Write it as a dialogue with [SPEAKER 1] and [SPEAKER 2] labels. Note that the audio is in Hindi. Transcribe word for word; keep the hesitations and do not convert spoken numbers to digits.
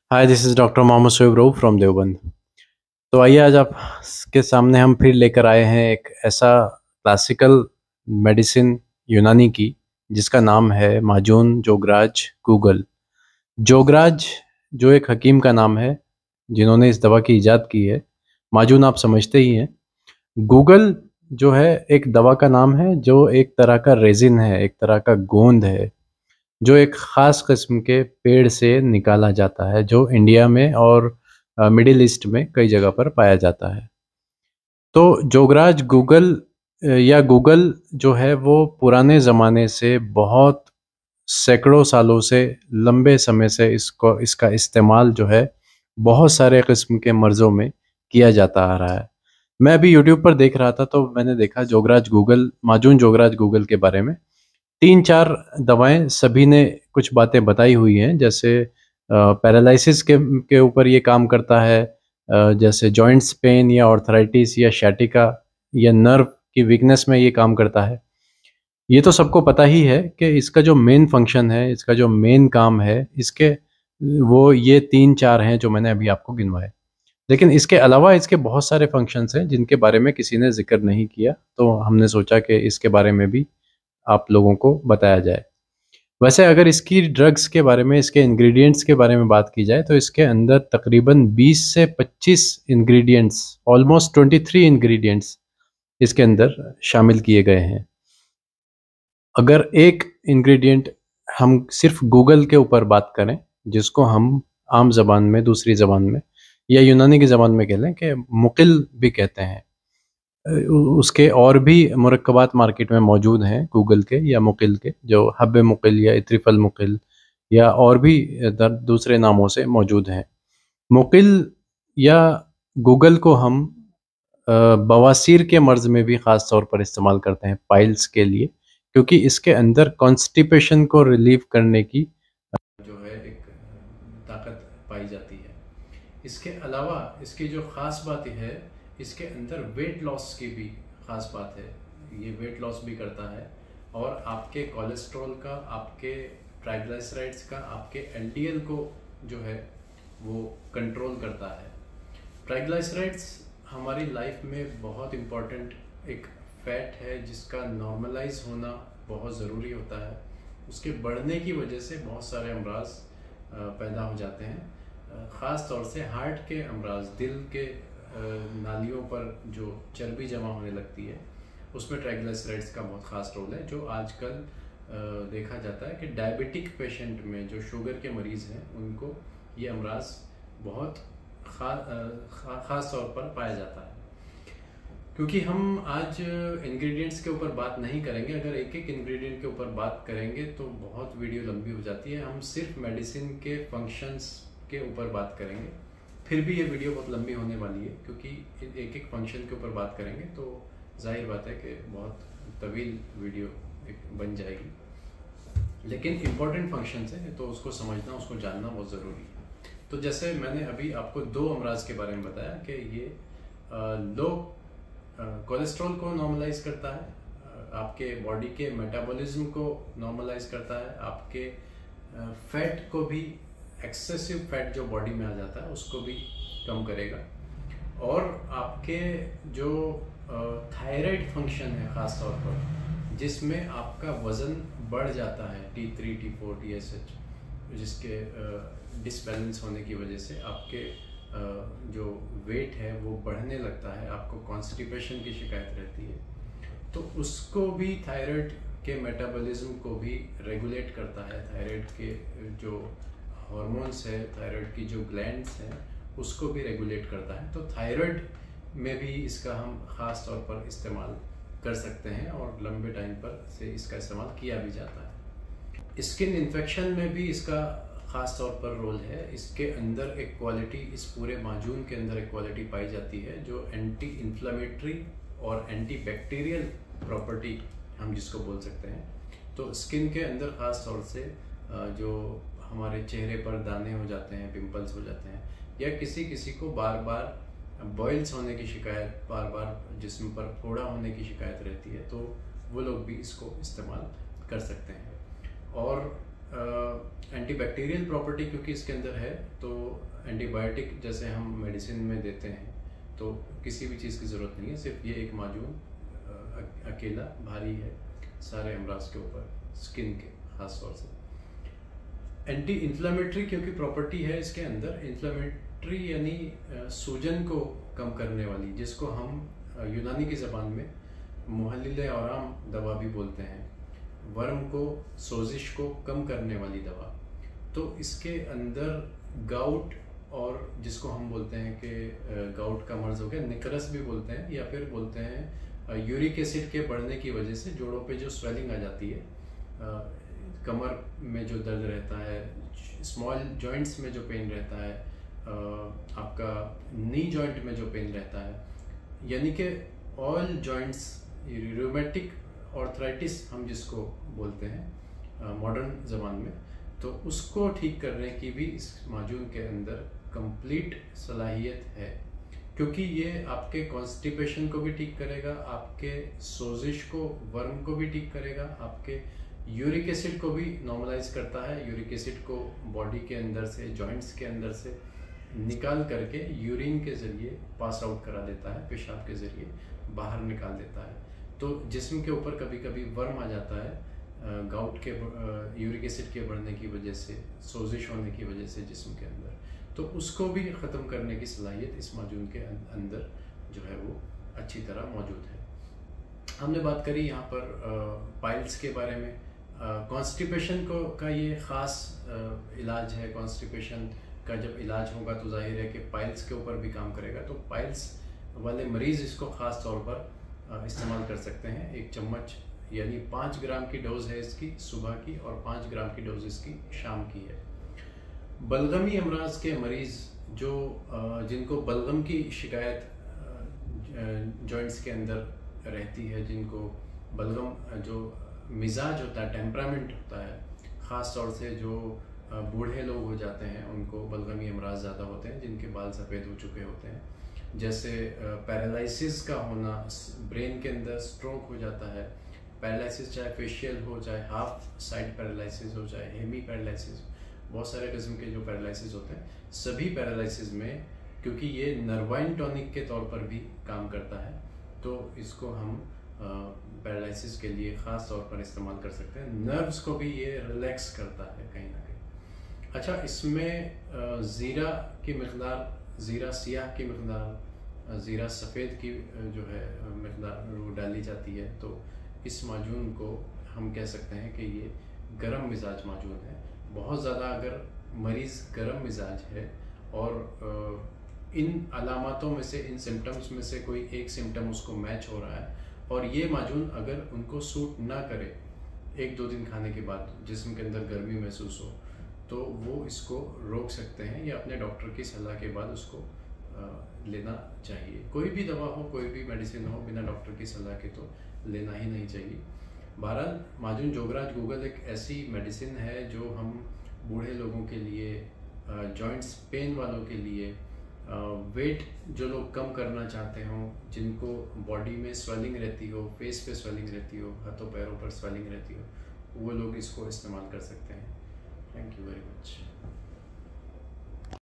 [SPEAKER 1] Hi, this is doctor Mohammad Shoaib Rauf from Deoband. तो आइए आज आपके सामने हम फिर लेकर आए हैं एक ऐसा क्लासिकल मेडिसिन यूनानी की, जिसका नाम है माजून जोगराज गूगल। जोगराज जो एक हकीम का नाम है, जिन्होंने इस दवा की इजाद की है। माजून आप समझते ही हैं। गूगल जो है एक दवा का नाम है, जो एक तरह का रेज़िन है, एक तरह का गोंद है, जो एक ख़ास किस्म के पेड़ से निकाला जाता है, जो इंडिया में और अ, मिडिल ईस्ट में कई जगह पर पाया जाता है। तो जोगराज गूगल अ, या गूगल जो है वो पुराने ज़माने से बहुत सैकड़ों सालों से, लंबे समय से इसको इसका इस्तेमाल जो है बहुत सारे किस्म के मर्ज़ों में किया जाता आ रहा है। मैं अभी यूट्यूब पर देख रहा था, तो मैंने देखा जोगराज गूगल माजून जोगराज गूगल के बारे में। तीन चार दवाएँ सभी ने कुछ बातें बताई हुई हैं, जैसे अ, पैरालिसिस के के ऊपर ये काम करता है, अ, जैसे जॉइंट्स पेन या आर्थराइटिस या सciatica या नर्व की वीकनेस में ये काम करता है। ये तो सबको पता ही है कि इसका जो मेन फंक्शन है, इसका जो मेन काम है, इसके वो ये तीन चार हैं जो मैंने अभी आपको गिनवाए। लेकिन इसके अलावा इसके बहुत सारे फंक्शंस हैं जिनके बारे में किसी ने ज़िक्र नहीं किया, तो हमने सोचा कि इसके बारे में भी आप लोगों को बताया जाए। वैसे अगर इसकी ड्रग्स के बारे में, इसके इंग्रीडिएंट्स के बारे में बात की जाए, तो इसके अंदर तकरीबन बीस से पच्चीस इंग्रीडिएंट्स, ऑलमोस्ट तेईस इंग्रीडिएंट्स इसके अंदर शामिल किए गए हैं। अगर एक इंग्रीडिएंट हम सिर्फ गूगल के ऊपर बात करें, जिसको हम आम ज़बान में, दूसरी ज़बान में या यूनानी की ज़बान में कह लें कि मुक़िल भी कहते हैं। अ, उ उसके और भी मुरक्कबात मार्केट में मौजूद हैं गूगल के या मुक़िल के, जो हब्ब मुक़िल या इत्रिफ़ल मुक़िल या और भी अ, द दूसरे नामों से मौजूद हैं। मुक़िल या गूगल को हम अ, बवासीर के मर्ज़ में भी ख़ास तौर पर इस्तेमाल करते हैं, पाइल्स के लिए, क्योंकि इसके अंदर कॉन्स्टिपेशन को रिलीव करने की जो है एक ताकत पाई जाती है। इसके अलावा इसकी जो ख़ास बात है, इसके अंदर वेट लॉस की भी ख़ास बात है। ये वेट लॉस भी करता है और आपके कोलेस्ट्रॉल का, आपके ट्राइग्लिसराइड्स का, आपके एलडीएल को जो है वो कंट्रोल करता है। ट्राइग्लिसराइड्स हमारी लाइफ में बहुत इम्पॉर्टेंट एक फैट है, जिसका नॉर्मलाइज होना बहुत ज़रूरी होता है। उसके बढ़ने की वजह से बहुत सारे अमराज पैदा हो जाते हैं, ख़ास तौर से हार्ट के अमराज, दिल के नालियों पर जो चर्बी जमा होने लगती है, उसमें ट्राइग्लिसराइड्स का बहुत ख़ास रोल है, जो आजकल देखा जाता है कि डायबिटिक पेशेंट में, जो शुगर के मरीज़ हैं, उनको ये अमराज बहुत ख़ास तौर पर पाया जाता है। क्योंकि हम आज इंग्रेडिएंट्स के ऊपर बात नहीं करेंगे, अगर एक एक इंग्रेडिएंट के ऊपर बात करेंगे तो बहुत वीडियो लंबी हो जाती है। हम सिर्फ मेडिसिन के फंक्शंस के ऊपर बात करेंगे, फिर भी ये वीडियो बहुत लंबी होने वाली है, क्योंकि एक एक फंक्शन के ऊपर बात करेंगे तो जाहिर बात है कि बहुत तवील वीडियो एक बन जाएगी। लेकिन इम्पॉर्टेंट फंक्शंस हैं, तो उसको समझना, उसको जानना बहुत ज़रूरी है। तो जैसे मैंने अभी आपको दो अमराज के बारे में बताया कि ये लो कोलेस्ट्रॉल को नॉर्मलाइज करता है, आपके बॉडी के मेटाबॉलिज्म को नॉर्मलाइज करता है, आपके फैट को भी, एक्सेसिव फैट जो बॉडी में आ जाता है उसको भी कम करेगा, और आपके जो थायराइड फंक्शन है ख़ास तौर पर, जिसमें आपका वज़न बढ़ जाता है, T three T four T S H, जिसके डिसबैलेंस होने की वजह से आपके जो वेट है वो बढ़ने लगता है, आपको कॉन्स्टिपेशन की शिकायत रहती है, तो उसको भी, थायराइड के मेटाबॉलिज्म को भी रेगुलेट करता है। थायराइड के जो हार्मोन्स है, थायराइड की जो ग्लैंड्स हैं, उसको भी रेगुलेट करता है। तो थायराइड में भी इसका हम ख़ास तौर पर इस्तेमाल कर सकते हैं, और लंबे टाइम पर से इसका इस्तेमाल किया भी जाता है। स्किन इन्फेक्शन में भी इसका ख़ास तौर पर रोल है। इसके अंदर एक क्वालिटी, इस पूरे माजून के अंदर एक क्वालिटी पाई जाती है जो एंटी इन्फ्लेमेटरी और एंटी बैक्टीरियल प्रॉपर्टी हम जिसको बोल सकते हैं। तो स्किन के अंदर ख़ास तौर से जो हमारे चेहरे पर दाने हो जाते हैं, पिंपल्स हो जाते हैं, या किसी किसी को बार बार बॉइल्स होने की शिकायत, बार बार जिस्म पर फोड़ा होने की शिकायत रहती है, तो वो लोग भी इसको इस्तेमाल कर सकते हैं। और एंटीबैक्टीरियल प्रॉपर्टी क्योंकि इसके अंदर है, तो एंटीबायोटिक जैसे हम मेडिसिन में देते हैं तो किसी भी चीज़ की ज़रूरत नहीं है। सिर्फ ये एक माजून अकेला भारी है सारे अमराज के ऊपर, स्किन के ख़ास तौर से। एंटी इन्फ्लामेटरी क्योंकि प्रॉपर्टी है इसके अंदर, इन्फ्लामेटरी यानी सूजन को कम करने वाली, जिसको हम यूनानी की ज़बान में मुहल्लिल औराम दवा भी बोलते हैं, वर्म को, सोजिश को कम करने वाली दवा। तो इसके अंदर गाउट, और जिसको हम बोलते हैं कि गाउट का मर्ज हो गया, निकरस भी बोलते हैं, या फिर बोलते हैं यूरिक एसिड के बढ़ने की वजह से जोड़ों पे जो स्वेलिंग आ जाती है, कमर में जो दर्द रहता है, स्मॉल जॉइंट्स में जो पेन रहता है, आपका नी जॉइंट में जो पेन रहता है, यानी कि ऑल जॉइंट्स, रूमेटिक ऑर्थराइटिस हम जिसको बोलते हैं मॉडर्न ज़बान में, तो उसको ठीक करने की भी इस माजून के अंदर कंप्लीट सलाहियत है। क्योंकि ये आपके कॉन्स्टिपेशन को भी ठीक करेगा, आपके सोजिश को, वर्म को भी ठीक करेगा, आपके यूरिक एसिड को भी नॉर्मलाइज करता है। यूरिक एसिड को बॉडी के अंदर से, जॉइंट्स के अंदर से निकाल करके यूरिन के ज़रिए पास आउट करा देता है, पेशाब के ज़रिए बाहर निकाल देता है। तो जिस्म के ऊपर कभी कभी वर्म आ जाता है गाउट के, यूरिक एसिड के बढ़ने की वजह से, सोजिश होने की वजह से जिस्म के अंदर, तो उसको भी ख़त्म करने की सलाहियत इस माजून के अंदर जो है वो अच्छी तरह मौजूद है। हमने बात करी यहाँ पर पाइल्स के बारे में। कॉन्स्टिपेशन को का ये ख़ास इलाज है। कॉन्स्टिपेशन का जब इलाज होगा तो जाहिर है कि पाइल्स के ऊपर भी काम करेगा। तो पाइल्स वाले मरीज़ इसको ख़ास तौर पर इस्तेमाल कर सकते हैं। एक चम्मच यानी पाँच ग्राम की डोज है इसकी सुबह की, और पाँच ग्राम की डोज इसकी शाम की है। बलगमी अमराज के मरीज़ जो जिनको बलगम की शिकायत जॉइंट्स के अंदर रहती है, जिनको बलगम जो मिजाज होता है, टेम्परामेंट होता है, ख़ास तौर से जो बूढ़े लोग हो जाते हैं उनको बलगमी अमराज ज़्यादा होते हैं, जिनके बाल सफ़ेद हो चुके होते हैं, जैसे पैरालिसिस का होना, ब्रेन के अंदर स्ट्रोक हो जाता है, पैरालिसिस चाहे फेशियल हो, चाहे हाफ साइड पैरालिसिस हो, चाहे हेमी पैरालिसिस, बहुत सारे किस्म के जो पैरालिसिस होते हैं, सभी पैरालिसिस में क्योंकि ये नर्वाइन टॉनिक के तौर पर भी काम करता है, तो इसको हम पैरालिसिस के लिए ख़ास तौर पर इस्तेमाल कर सकते हैं। नर्व्स को भी ये रिलैक्स करता है कहीं ना कहीं। अच्छा, इसमें ज़ीरा की मकदार, ज़ीरा सियाह की मकदार, ज़ीरा सफ़ेद की जो है मकदार वो डाली जाती है। तो इस माजून को हम कह सकते हैं कि ये गर्म मिजाज माजून है। बहुत ज़्यादा अगर मरीज़ गर्म मिजाज है और इन अलामतों में से, इन सिम्टम्स में से कोई एक सिम्टम उसको मैच हो रहा है, और ये माजून अगर उनको सूट ना करे एक दो दिन खाने के बाद, जिस्म के अंदर गर्मी महसूस हो, तो वो इसको रोक सकते हैं या अपने डॉक्टर की सलाह के बाद उसको आ, लेना चाहिए। कोई भी दवा हो, कोई भी मेडिसिन हो, बिना डॉक्टर की सलाह के तो लेना ही नहीं चाहिए। बहरहाल माजून जोगराज गूगल एक ऐसी मेडिसिन है जो हम बूढ़े लोगों के लिए, जॉइंट्स पेन वालों के लिए, वेट जो लोग कम करना चाहते हों, जिनको बॉडी में स्वेलिंग रहती हो, फेस पे स्वेलिंग रहती हो, हाथों पैरों पर स्वेलिंग रहती हो, वो लोग इसको इस्तेमाल कर सकते हैं। Thank you very much.